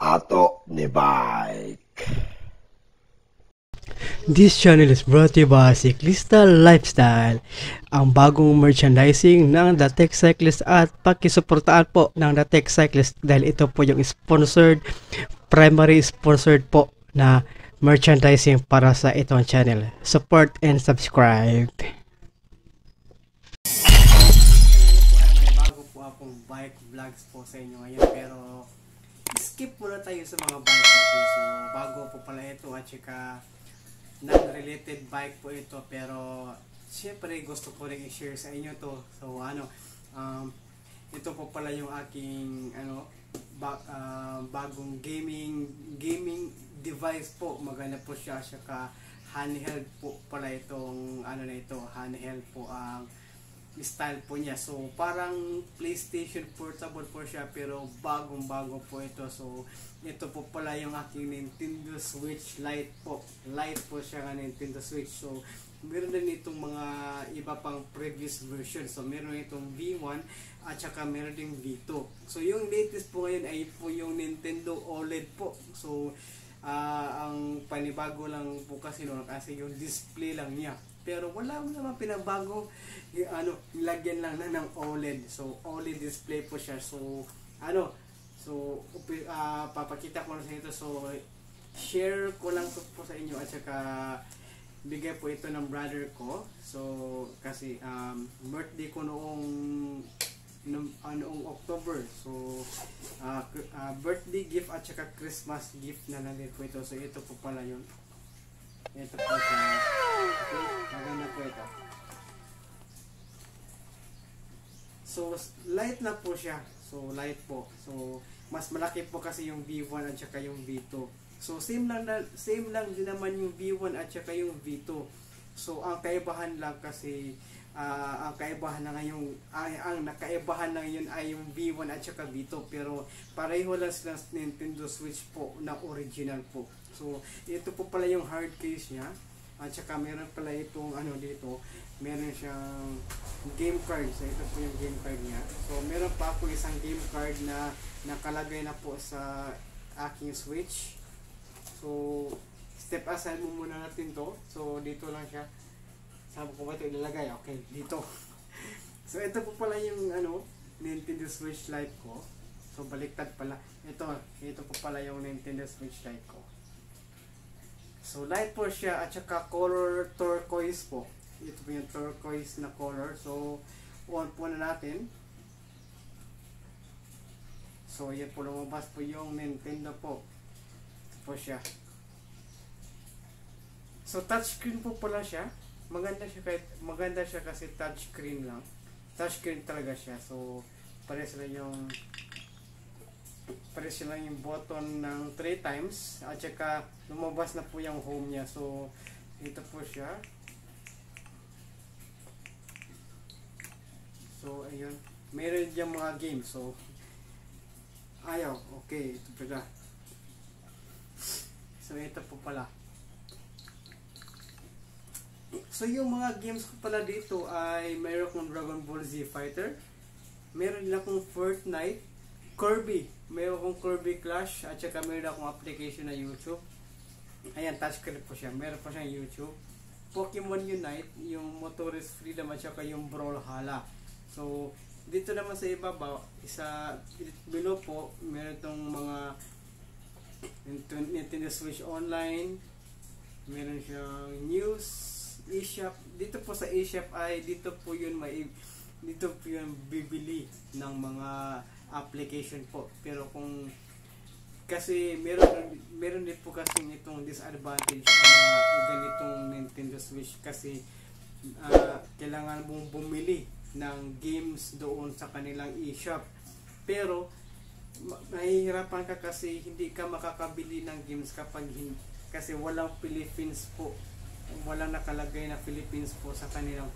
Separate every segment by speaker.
Speaker 1: ato ni Bike.
Speaker 2: This channel is brought to you by Cyclista Lifestyle, ang bagong merchandising ng The Tech Cyclist, at pakisuportaan po ng The Tech Cyclist dahil ito po yung primary sponsored po na merchandising para sa itong channel. Support and subscribe. May bago po akong bike vlogs po sa inyo ngayon, pero skip muna tayo sa mga bike natin. So bago po pala ito at saka non-related bike po ito, pero syempre gusto ko rin i-share sa inyo to. So ito po pala yung aking bagong gaming device po. Maganda po siya, saka handheld po pala itong handheld po ang style po niya. So parang PlayStation portable po siya, pero bagong-bago po ito. So ito po pala yung aking Nintendo Switch Lite po. Lite po siya ng Nintendo Switch. So meron din itong mga iba pang previous version. So meron itong V1 at saka meron din V2. So yung latest po ngayon ay po yung Nintendo OLED po. So ang panibago lang po kasi yung display lang niya. Pero wala mo naman pinabago, lagyan lang na ng OLED. So OLED display po siya. So papakita ko na sa ito. So share ko lang po sa inyo, at saka bigay po ito ng brother ko. So kasi birthday ko noong October. So birthday gift at saka Christmas gift na lang din po ito. So ito po pala yun. Ito po siya. Okay, maganda po ito. So light na po siya. So light po. So mas malaki po kasi yung V1 at saka yung V2. So same lang din naman yung V1 at saka yung V2. So ang kaibahan lang kasi ang nakaibahan lang yun ay yung V1 at saka V2, pero pareho lang sila Nintendo Switch po na original po. So ito po pala yung hard case niya, at saka meron pala itong dito, meron siyang game card. So ito po yung game card niya. So meron pa po isang game card na nakalagay na po sa aking Switch. So step aside mo muna natin to. So dito lang siya. Sabi ko ba ito ilalagay? Okay, dito. So ito po pala yung Nintendo Switch Lite ko. So baliktad pala. Ito po pala yung Nintendo Switch Lite ko. So light po siya at saka color turquoise po. Ito po yung turquoise na color. So on po na natin. So yan po, lumabas po yung Nintendo po. Ito po siya. So touchscreen po pala siya. Maganda siya kasi touchscreen lang. Touchscreen talaga siya. So pares lang yung button ng 3 times, at saka lumabas na po yung home niya. So ito po siya. So ayun, meron diyang mga games. So okay, ito pala. So ito po pala. So yung mga games ko pala dito ay mayroon akong Dragon Ball Z Fighter, meron din akong Fortnite, Kirby, meron akong Kirby Clash, at saka meron akong application na YouTube. Ayan, touchscreen po siya. Meron po siyang YouTube. Pokemon Unite, yung Motorist Freedom, at saka yung Brawlhalla. So dito naman sa ibabaw, below po, meron itong mga Nintendo Switch Online, meron siyang news, eShop. Dito po sa eShop ay dito po yun bibili ng mga application po. Pero kasi meron din po kasi itong disadvantage ng ganitong Nintendo Switch, kasi kailangan mong bumili ng games doon sa kanilang eShop. Pero mahihirapan ka kasi hindi ka makakabili ng games kasi walang Philippines po. Walang nakalagay na Philippines po sa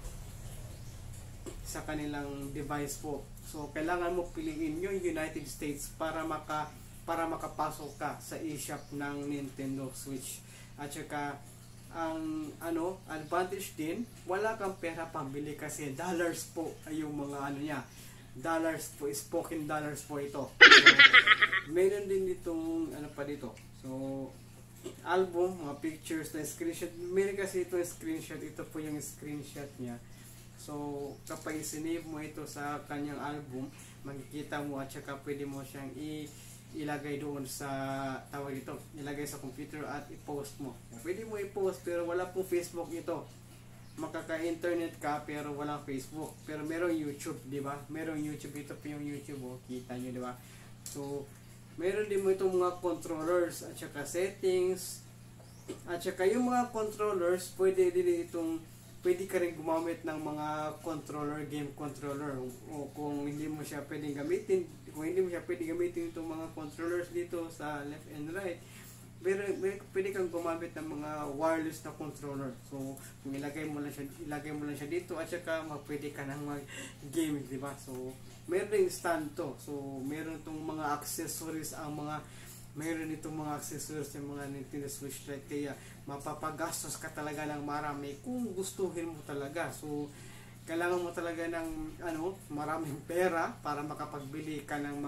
Speaker 2: kanilang device po. So kailangan mo piliin yung United States para makapasok ka sa eShop ng Nintendo Switch. At saka ang advantage din, wala kang pera pambili kasi dollars po ay yung mga niya. dollars po, spoken dollars po ito. So, meron din ditong ano pa dito. So, album, mga pictures na screenshot. Meron kasi ito screenshot. Ito po yung screenshot niya. So, kapag sinave mo ito sa kanyang album, makikita mo at saka pwede mo siyang ilagay doon sa tawag ito, ilagay sa computer at i-post mo. Pwede mo i-post pero wala po Facebook ito. Makaka-internet ka pero walang Facebook. Pero merong YouTube, di ba? Merong YouTube, ito po yung YouTube, oh, kita nyo, di ba? So, meron din mo itong mga controllers at saka settings. At saka yung mga controllers, pwede ka rin gumamit ng mga controller, game controller. O kung hindi mo siya pwedeng gamitin, itong mga controllers dito sa left and right, pero pwede kang gumamit ng mga wireless na controller. So, kung ilagay mo lang siya dito at saka pwede ka nang mag-game, di ba? So, meron ding stand to. So, meron itong mga accessories meron itong mga accessories ng mga Nintendo Switch Lite, kaya mapapagastos ka talaga ng marami kung gustuhin mo talaga. So, kailangan mo talaga ng maraming pera para makapagbili ka ng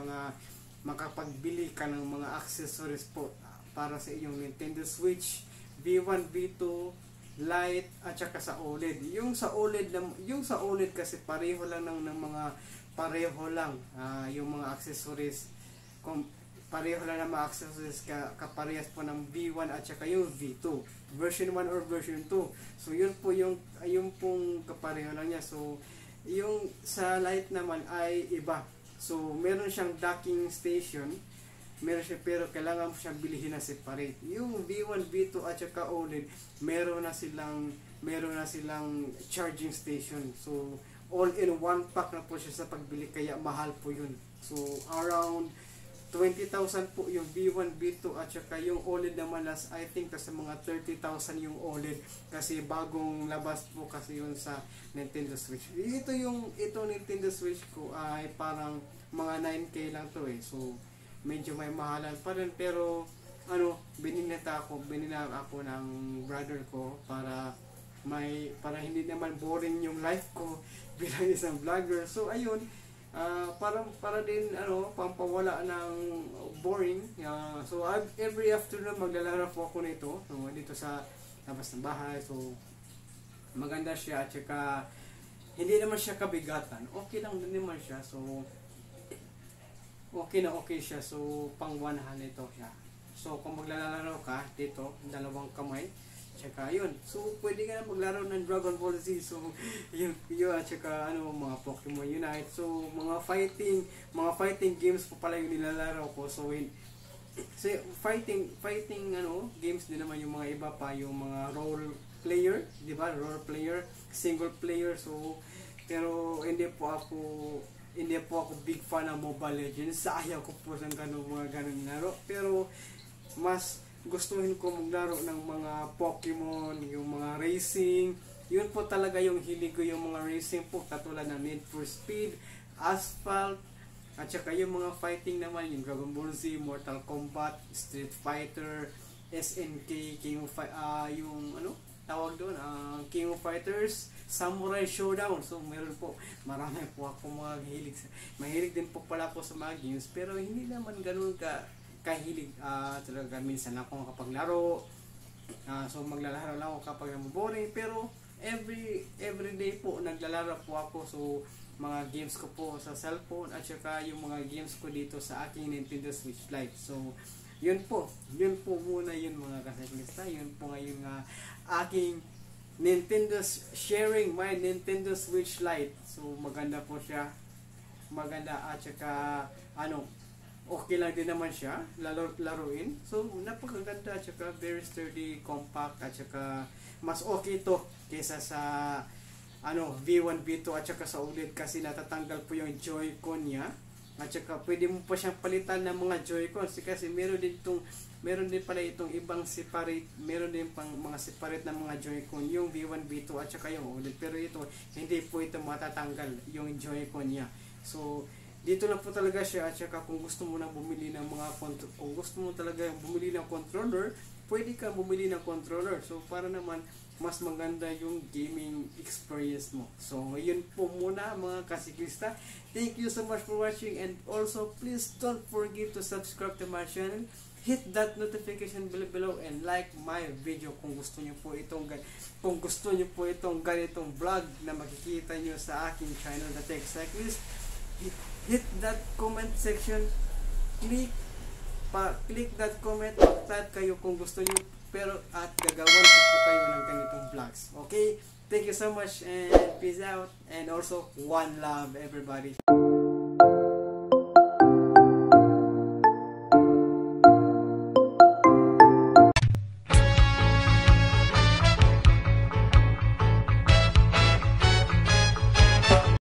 Speaker 2: mga accessories po para sa iyong Nintendo Switch V1, V2, Lite at saka sa OLED. Yung sa OLED kasi pareho lang yung mga accessories, pareho lang ng mga accessories kaparehas po ng V1 at saka yung V2 version 1 or version 2. So yun pong kapareho lang niya. So yung sa Lite naman ay iba. So meron siyang docking station, pero kailangan mo siyang bilhin na separate. Yung V1, V2 at saka OLED, meron na silang charging station. So all in one pack na po siya sa pagbili, kaya mahal po yun. So around 20,000 po yung V1, V2 at saka yung OLED naman I think nasa mga 30,000 yung OLED kasi bagong labas po kasi yun sa Nintendo Switch. Ito Nintendo Switch ko ay parang mga 9K lang to eh. So medyo may mahalan pa rin, pero binili ako ng brother ko para hindi naman boring yung life ko bilang isang vlogger. So ayun, para din pampawala ng boring. So every afternoon maglalaro po ako nito. So dito sa labas ng bahay. So maganda siya at saka hindi naman siya kabigatan. Okay lang din naman siya. So okay siya. So pang one hand ito siya. So kung maglalaro ka dito, dalawang kamay, tsaka yun. So pwede ka na maglaro ng Dragon Ball Z. So yun at tsaka mga Pokemon Unite. So mga fighting games po pala yung nilalaro ko. So fighting games din naman yung mga iba pa, yung mga role player, di ba? Role player, single player. So pero hindi po ako big fan ng Mobile Legends. Ayaw ko po ng mga ganung laro. Pero mas gustuhin ko maglaro ng mga Pokemon, yung mga racing. Yun po talaga yung hilig ko, yung mga racing po, katulad ng Need for Speed, Asphalt, at saka yung mga fighting naman, yung Dragon Ball Z, Mortal Kombat, Street Fighter, SNK, King of tawag doon, King of Fighters, Samurai Showdown. So meron po, marami po ako mga hilig. Mahilig din po pala ako sa mga games, pero hindi naman ganun kahilig. Talaga minsan ako kapaglaro. So maglalaro lang ako kapag boring, pero every day po naglalaro po ako. So mga games ko po sa cellphone at saka yung mga games ko dito sa aking Nintendo Switch Lite. So yun po muna yun mga kasaklista. Yun po ngayon aking sharing my Nintendo Switch Lite. So maganda po siya, at saka okay lang din naman siya laruin. So napakaganda at saka very sturdy, compact, at saka mas okay to kaysa sa V1, V2 at saka sa OLED kasi natatanggal po yung Joy-Con niya. At saka pwede mo pa siyang palitan ng mga Joy-Cons kasi meron din pala itong ibang separate, meron din pang mga separate na mga Joy-Con, yung V1, V2 at saka yung OLED. Pero ito, hindi po ito matatanggal yung Joy-Con niya. So dito lang po talaga siya. At saka kung gusto mo nang bumili ng kung gusto mo talaga bumili ng controller, pwede ka bumili ng controller. So para naman mas maganda yung gaming experience mo. So yun po muna mga kasiklista. Thank you so much for watching, and also please don't forget to subscribe to my channel. Hit that notification bell below and like my video kung gusto niyo po itong ganitong vlog na makikita niyo sa aking channel, The Tech Cyclist. Hit that comment section, click that comment, type kayo kung gusto niyo, pero at gagawan ko po kayo ng ganitong vlogs. Okay? Thank you so much and peace out, and also one love everybody.